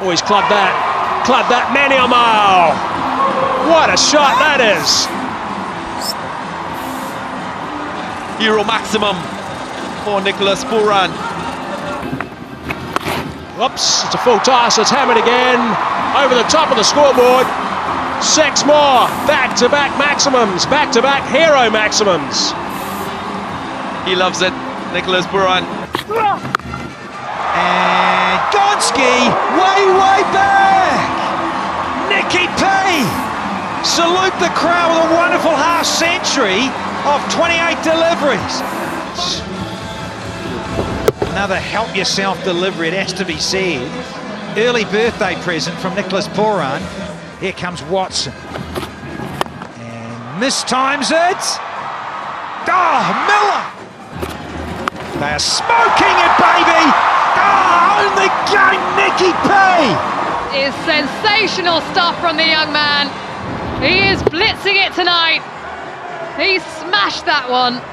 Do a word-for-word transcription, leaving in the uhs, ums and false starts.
Oh, he's clubbed that. Clubbed that many a mile. What a shot that is. Euro maximum for Nicholas Pooran. Whoops, it's a full toss. It's hammered again. Over the top of the scoreboard. Six more. Back-to-back maximums. Back-to-back hero maximums. He loves it, Nicholas Pooran. And Gonski, way, way back! Nicky P! Salute the crowd with a wonderful half century of twenty-eight deliveries. Another help yourself delivery, it has to be said. Early birthday present from Nicholas Pooran. Here comes Watson. And mistimes it. Oh, Miller! They are smoking it, baby! Oh, own the game, Nicky P! Is sensational stuff from the young man. He is blitzing it tonight. He smashed that one.